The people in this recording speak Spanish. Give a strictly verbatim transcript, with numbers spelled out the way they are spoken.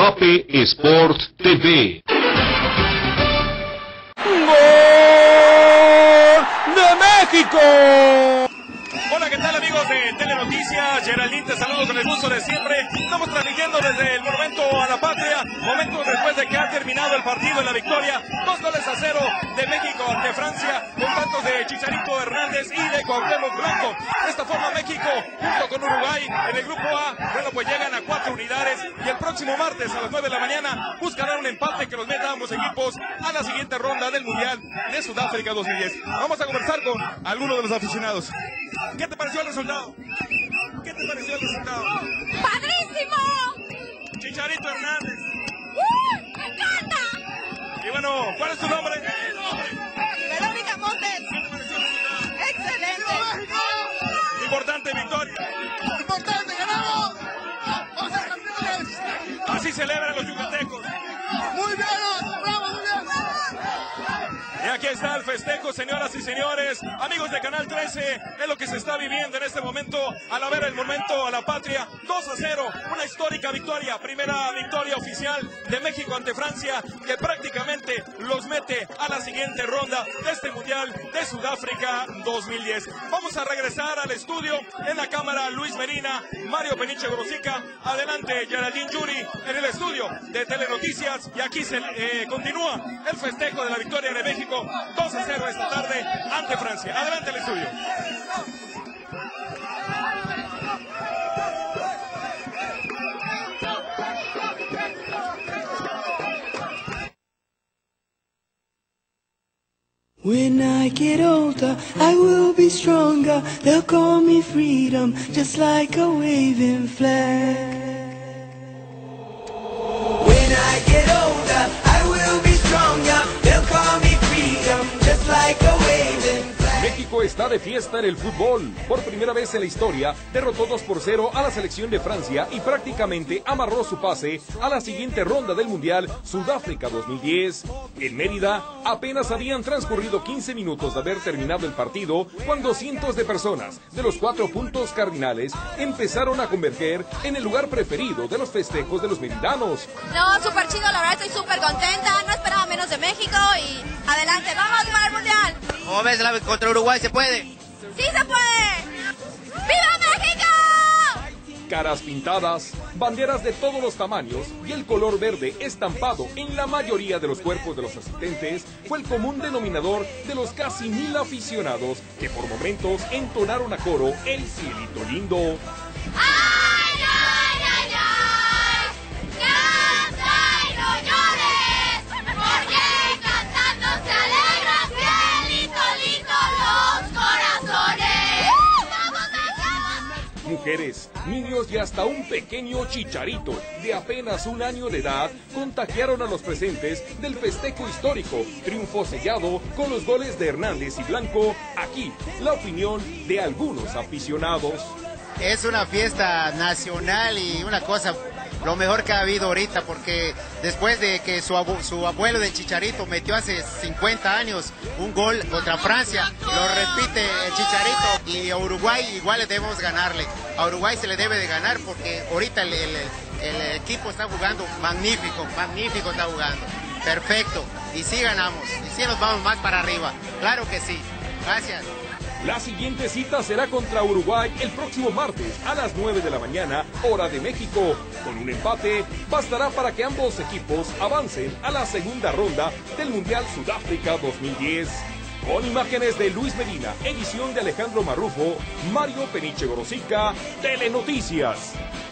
Guape Sport T V. ¡Gol de México! Hola, ¿qué tal, amigos de Telenoticias? Geraldine, te saludo con el gusto de siempre. Estamos transmitiendo desde el Monumento a la Patria, momento después de que ha terminado el partido en la victoria, dos goles a cero de México ante Francia, con tantos de Chicharito Hernández y de Cuauhtémoc Blanco. De esta forma, México, junto con Uruguay, en el grupo A, bueno, pues llegan a cuatro unidades y el próximo martes a las nueve de la mañana buscarán un empate que los meta a ambos equipos a la siguiente ronda del Mundial de Sudáfrica dos mil diez. Vamos a conversar con algunos de los aficionados. ¿Qué te pareció el resultado? ¿Qué te pareció el resultado? ¡Padrísimo! Chicharito Hernández. ¡Uh! ¡Me encanta! Y bueno, ¿cuál es tu nombre? Verónica Montes. ¿Qué te pareció el resultado? ¡Excelente! Importante victoria. ¡Importante! ¡Ganamos! ¡Vamos a ser campeones! Así celebran los yucatecos. ¡Muy bien! ¡Bravo, muy bien! Y aquí está el festejo, señoras y señores, amigos de Canal trece, es lo que se está viviendo en este momento, al haber el momento a la patria, dos a cero, una histórica victoria, primera victoria oficial de México ante Francia, que prácticamente los mete a la siguiente ronda de este Mundial de Sudáfrica dos mil diez. Vamos a regresar al estudio, en la cámara Luis Medina, Mario Peniche Grosica, adelante Geraldine Yuri, en el estudio de Telenoticias, y aquí se eh, continúa el festejo de la victoria de México, dos a cero esta tarde ante Francia. Adelante el estudio. When I get older, I will be stronger. They'll call me freedom, just like a waving flag. When I get older, I will be stronger. They'll call me freedom, just like a waving flag. México está de fiesta en el fútbol. Por primera vez en la historia, derrotó dos por cero a la selección de Francia y prácticamente amarró su pase a la siguiente ronda del Mundial Sudáfrica dos mil diez. En Mérida, apenas habían transcurrido quince minutos de haber terminado el partido cuando cientos de personas de los cuatro puntos cardinales empezaron a converger en el lugar preferido de los festejos de los meridanos. No, súper chido, la verdad estoy súper contenta, no esperaba menos de México y adelante, vamos para el Mundial. ¿Cómo ves la contra Uruguay? ¿Se puede? ¡Sí se puede! ¡Viva México! Caras pintadas, banderas de todos los tamaños y el color verde estampado en la mayoría de los cuerpos de los asistentes fue el común denominador de los casi mil aficionados que por momentos entonaron a coro el cielito lindo. ¡Ay, ay, ay, ay! ¡Canta y no llores! Porque cantando se alegra, cielito lindo los corazones. ¡Vamos, México! Mujeres, niños y hasta un pequeño Chicharito de apenas un año de edad contagiaron a los presentes del festejo histórico, triunfo sellado con los goles de Hernández y Blanco. Aquí, la opinión de algunos aficionados. Es una fiesta nacional y una cosa, lo mejor que ha habido ahorita, porque después de que su, abu su abuelo del Chicharito metió hace cincuenta años un gol contra Francia, lo repite el Chicharito, y a Uruguay igual le debemos ganarle. A Uruguay se le debe de ganar porque ahorita el, el, el equipo está jugando magnífico, magnífico está jugando, perfecto, y sí ganamos, y sí nos vamos más para arriba, claro que sí. Gracias. La siguiente cita será contra Uruguay el próximo martes a las nueve de la mañana, hora de México. Con un empate, bastará para que ambos equipos avancen a la segunda ronda del Mundial Sudáfrica dos mil diez. Con imágenes de Luis Medina, edición de Alejandro Marrufo, Mario Peniche Grosica, Telenoticias.